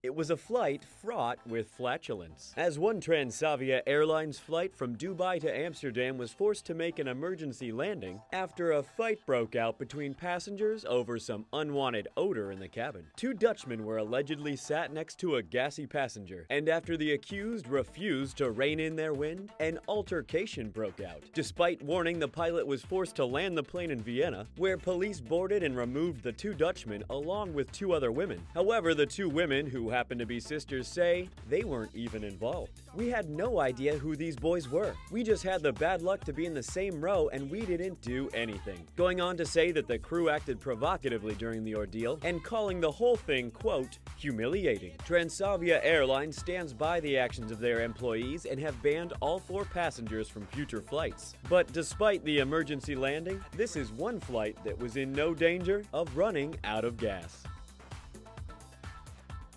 It was a flight fraught with flatulence, as one Transavia Airlines flight from Dubai to Amsterdam was forced to make an emergency landing after a fight broke out between passengers over some unwanted odor in the cabin. Two Dutchmen were allegedly sat next to a gassy passenger, and after the accused refused to rein in their wind, an altercation broke out. Despite warning, the pilot was forced to land the plane in Vienna, where police boarded and removed the two Dutchmen along with two other women. However, the two women, who happen to be sisters, say they weren't even involved. "We had no idea who these boys were. We just had the bad luck to be in the same row and we didn't do anything." Going on to say that the crew acted provocatively during the ordeal and calling the whole thing, quote, "humiliating." Transavia Airlines stands by the actions of their employees and have banned all 4 passengers from future flights. But despite the emergency landing, this is one flight that was in no danger of running out of gas.